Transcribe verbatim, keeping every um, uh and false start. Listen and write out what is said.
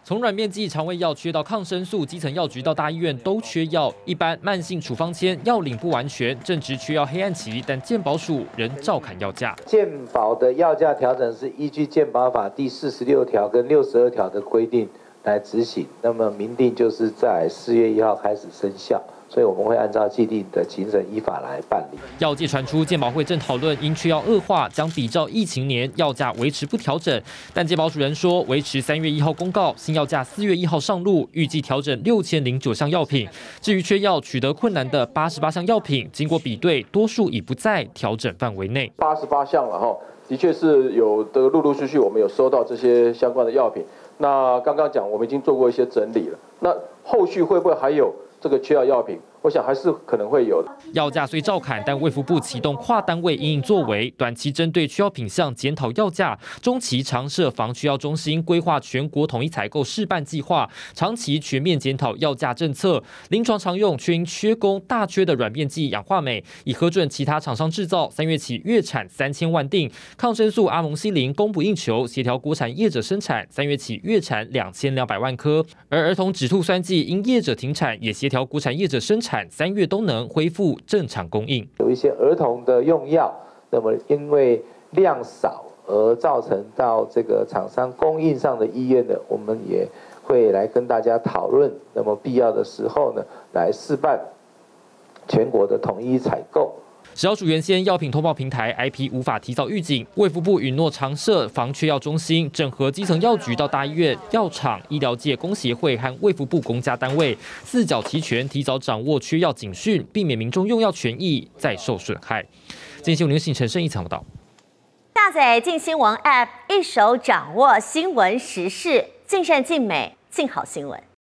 从软便剂、肠胃药缺到抗生素，基层药局到大医院都缺药。一般慢性处方签药领不完全，正值缺药黑暗期，但健保署仍照砍药价。 健保的药价调整是依据健保法第四十六条跟六十二条的规定来执行，那么明定就是在四月一号开始生效。 所以我们会按照既定的行政依法来办理。 药界传出，健保会正讨论因缺药恶化，将比照疫情年药价维持不调整。但健保主任说，维持三月一号公告，新药价四月一号上路，预计调整六千零九项药品。至于缺药取得困难的八十八项药品，经过比对，多数已不在调整范围内。 八十八项了哈，的确是有的，陆陆续续我们有收到这些相关的药品。那刚刚讲，我们已经做过一些整理了。那后续会不会还有？ 这个缺药药品，我想还是可能会有的。 药价虽照砍，但卫福部启动跨单位因应作为，短期针对缺药品项检讨药价，中期常设防缺药中心，规划全国统一采购试办计划，长期全面检讨药价政策。临床常用却因缺工大缺的软便剂、氧化镁，已核准其他厂商制造，三月起月产三千万锭。抗生素阿蒙西林供不应求，协调国产业者生产，三月起月产两千两百万颗。而儿童止吐酸剂因业者停产，也协调 调国产业者生产，三月都能恢复正常供应。 有一些儿童的用药，那么因为量少而造成到这个厂商供应上的意愿的，我们也会来跟大家讨论。那么必要的时候呢，来试办全国的统一采购。 食药署原先药品通报平台 I P 无法提早预警，卫福部允诺常设防缺药中心，整合基层药局到大医院、药厂、医疗界工协会和卫福部公家单位，四角齐全，提早掌握缺药警讯，避免民众用药权益再受损害。今天新闻由陈胜一采报道。 下载镜新闻 App， 一手掌握新闻时事，尽善尽美，尽好新闻。